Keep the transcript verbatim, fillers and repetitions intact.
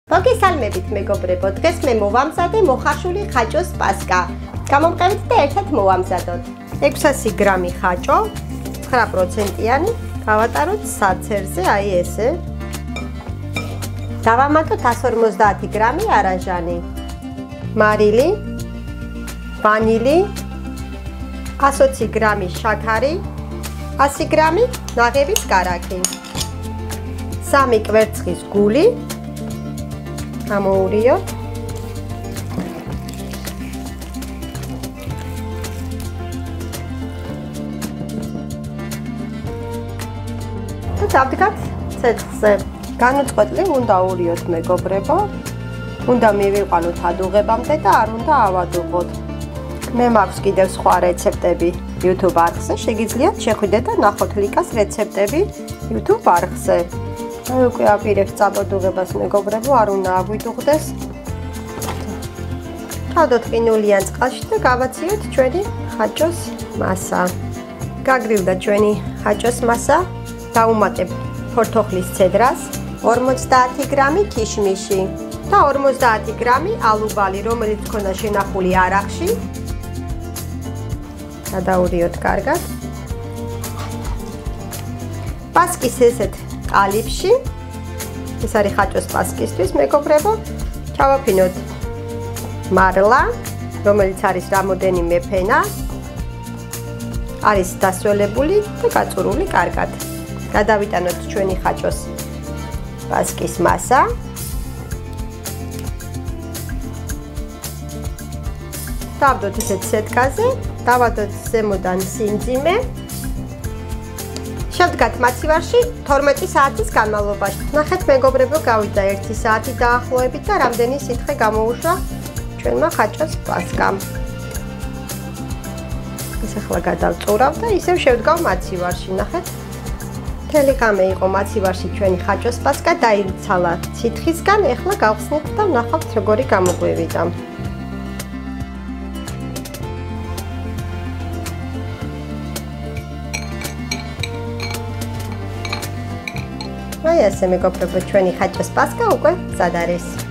მოგესალმებით მეგობრებო, დღეს მე მოვამზადე მოხარშული ხაჭოს პასკა. გამომყევით და ერთად მოვამზადოთ. ექვსასი გრამი ხაჭო, ცხრა პროცენტიანი, გავატაროთ საცერზე, აი ესე. დავამატოთ εκατს ორმოცდაათი გრამი არაჟანი, მარილი, ვანილი, εκατს ოცი გრამი შაქარი, ასი გრამი ნაღების კარაქი, სამი კვერცხის გული, გამოურიოთ. და დავდგათ ცეცხლზე. განუწყვეტლი უნდა ურიოთ მეგობრებო. უნდა მივიყვანოთ ადუღებამდე და არ უნდა ავადუღოთ. მე მაქვს კიდევ სხვა რეცეპტები YouTube არხზე, შეგიძლიათ შეხვიდეთ და ნახოთ ლიკას რეცეპტები YouTube არხზე. აი უკვე აპირებთ წაბადუღებას მეგობრებო, არ უნდა აგვიდუღდეს. თავდოთ ყინულიან წყალში და გავაციოთ ჩვენი ხაჭოს მასა. გაგრილდა ჩვენი ხაჭოს მასა. დავუმატებ ფორთოხლის ცედრას, ორმოცდაათი გრამი ქიშმიში და ორმოცდაათი გრამი ალუბალი, რომელიც ქონდა შენახული არახში. გადაურიოთ კარგად. პასკის ესეთ ყალიბში, ეს არის ხაჭოს პასკისთვის მეგობრებო, ჩავაფინოთ მარლა, რომელიც არის რამოდენიმე ფენა, არის დასველებული და გაწურული კარგად. გადავიტანოთ ჩვენი ხაჭოს პასკის მასა. დავდოთ ესეთ სეტკაზე, დავადოთ ზემოდან სიმძიმე. შევდგათ მაცივარში თორმეტი საათის განმავლობაში. ნახეთ მეგობრებო, გავიდა ერთი საათი დაახლოებით და რამდენი სითხე გამოუშვა ჩვენმა ხაჭოს პასკამ. ეს ახლა გადავწურავ და ისევ შევდგავ მაცივარში, ნახეთ. მთელი ღამე იყო მაცივარში ჩვენი ხაჭოს პასკა, დაიცალა სითხისგან, ახლა გავხსნით და ვნახავთ როგორი გამოგვივიდა. აი ესე მეგობრებო, ჩვენი ხაჭოს პასკა უკვე მზად არის.